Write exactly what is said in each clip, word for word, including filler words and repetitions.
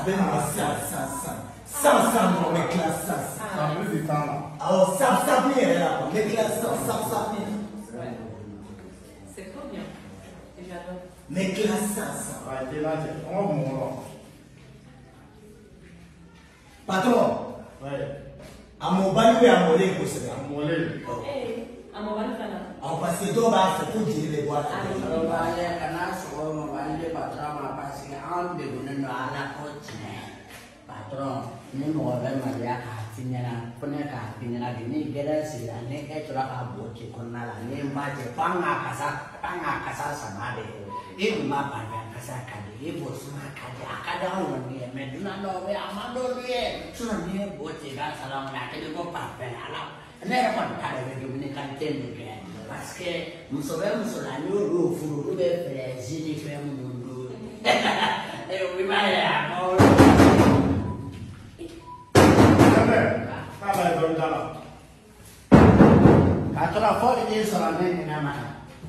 Avec moi, ça, ça, ça. Ça, ça, non, mais classe, ça, ça. Alors, ça, ça vient là, mais classe, ça, ça, ça vient. C'est trop bien. Et j'adore. Mais classe, ça, ça. Patron. Ouais. À mon bain, oui, à mon lait, vous savez. À mon lait. Eh, à mon bain, ça là. Alors, parce que toi, bah, c'est pour dire les boîtes. Alors, bah, les canards sont mon bain de patron, parce qu'en devenant à la côte, patron, nous m'avons marié à Finina, Poneka, Finina, Guinée, Gérès, la nez, et la boîte, qu'on a la name, Maje, Panga, Casa, Panga, Casa, Samade. Il m'a pas fait Casa, il was my Cada, mais do not know where I'm under here. So, near Bote, that's along like a little papa. Never one kind of Dominican ten again. Parce que nous savons sur la nourriture, vous pouvez faire zini faire mundo. Et oui, ma mère. Kala don dala. Katola fort de sur la main na ma.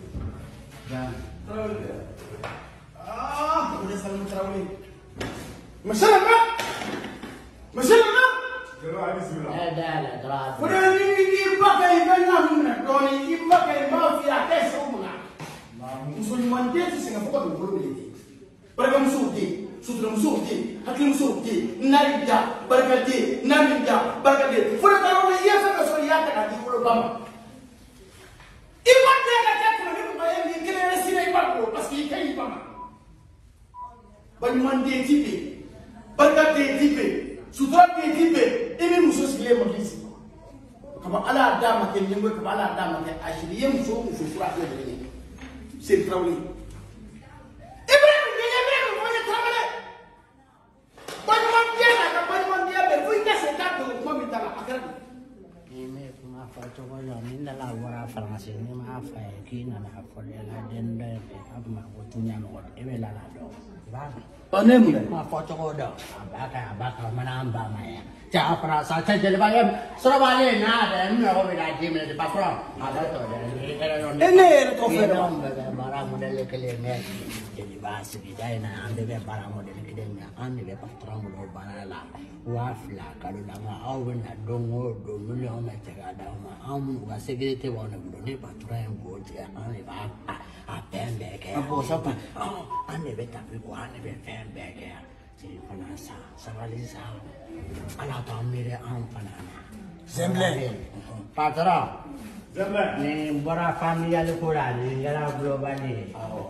Ah, vous laissez le travail. Monsieur le maire. Monsieur le maire. Je vais aller sur là. Eh dala, dala. Vous devez dire pas qu'il va nous donner, il va qu'il va faire qu'est-ce qu'on a. Nous sommes mandés de Singapour de problème. Par exemple, souti, souti, souti, hakim souti, naïda, barkati, namida, barkati. Faut le faire on y a ça que sur y a ta dit pour le bam. Il va dire la tête pour le bail ni qu'il est resté pas parce qu'il paye pas. Bani mandé type, barkati type, soutra type, et même sous ce qu'il est mobile. Comme Allah dama que n'y comme Allah dama que achille yem sous sous fera de venir. C'est le travail. Ni la wara farmasi ni ma fa ki na la fo le la den de ab ma ko tunya no e be la la do ba Pane mu ma fo to ko do ba ka ba ka mana amba ma ya ja pra sa cha de ba ya so ba le na de mi ko be la ji me de pa pro ma la to de e no e ne to fe no ba ra mo de le ke le me de ba si bi dai na ande be ba ra mo de ke de me ande be pa tra mo lo ba la wa fla ka lo la ma au na do ngo do mi lo me te ga da ma am ga sécurité wa na do ne ba tra en go je ande ba a pembe ke Apo sa pa ande be ta bi ko ande be pembe ke ti pana sa sa vali sa ala ta mere am pana Zemble. Patra Zemble. ni bora familia le ko la ni ngala globally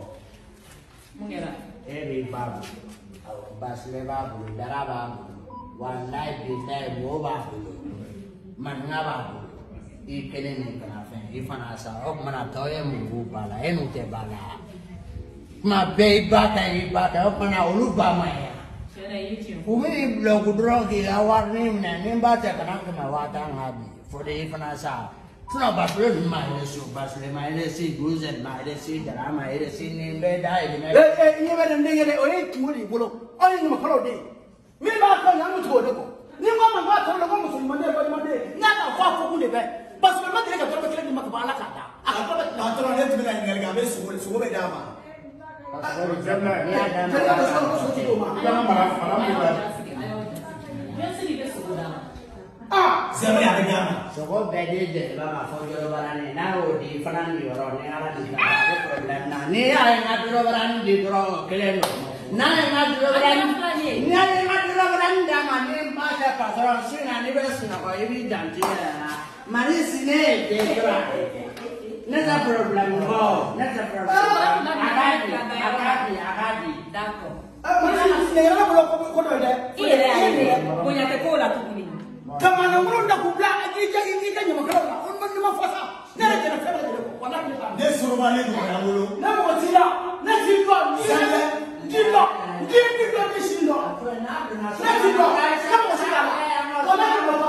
Mungera. eh di babu basle babu dara babu wallahi billahi mo babu man nga babu i kene ni kana fe i fana sa ok mana toye mu bala enu te bala ma be ba ka i ba ka ok mana ulu ba ma ya Sur YouTube. umi blog drogi awar ni na ni ba te kana kana wa ta ngabi for the fana sa tuna basle ma ile su basle ma ile si guzen ma ile si dara ma ile si ni be dai ni Eh eh ni ba den de o e tumuri bolo. Ai ni ma kalo de. Mi ba ka ya mu to de ko. Ni ma ma ba to le ko musulman de ba ma de. Na ka fa fo ku de be. Parce que ma de ka to be kele ni ma ka ba la ka da. Ah ba ba to ne tu na ngal ga be su su be da ma. Zemble. ni ada Je ka so so ti do ma. Jangan marah, marah juga. Merci de ce là. Ah, zemble ya ga ma. Sogo bedi de ba ma fo joro barane na o di fanan di oro ne ala di ka problem na ni ay na dro barane di dro kelen na na dro barane na na dro barane da ma ni ma ka pa so sina ni be sina ko ibi danti na mari sine de dro na za problem ko na za problem agadi agadi agadi D'accord. Ah, ma ni ne ga bolo ko ko do de. Il est allé. Punya te ko la tu ni. Kama na ngoro nda kubla akija ingi kanya makalo. On ma ni ma fasa. Na re na fela de ko. Wala ni ta. Ne suru ba le do na ngoro. Na mo tira. Na ti ba ni. Jilo. Jilo do ke shilo. Na ti ba. Na mo tira. Wala ni ba.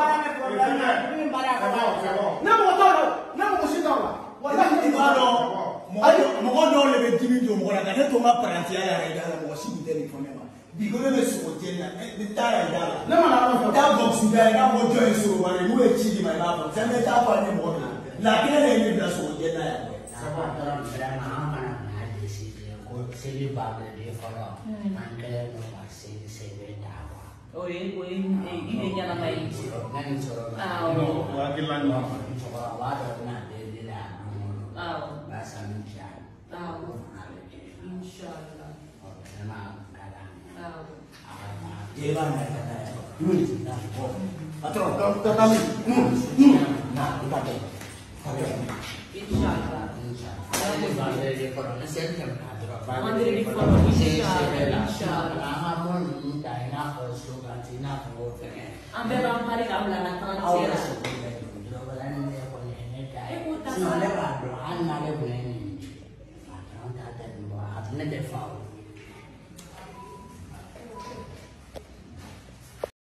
Na mo tara. Na mo shilo. Wala ni ba do. Mo mo do le be dimi do mo la ka ne to ma paranti ya ya ga mo shi de ni fome ma. Bigolo be so jena e tara ya la. Na ma na ko da box ga ga mo join so wa ni we chi di ma ba ko. Se me ta pa ni mo na. La ke ne ni da so jena ya. Sama orang drama mana hadis itu. Sili Babel de Foro, Uncle Novasi, Save Dawa. Oh, you going in the other way. Then so, Oh, Wakilan mo. so what of not the Dila, oh, Basan Chan, oh, inshallah. Oh, Jelan na kaya. Hmm. Na. Atro, tatami. Hmm. Hmm. Na, ipate. inshallah. Ambil orang hari kamu lah nak transaksi. Nah,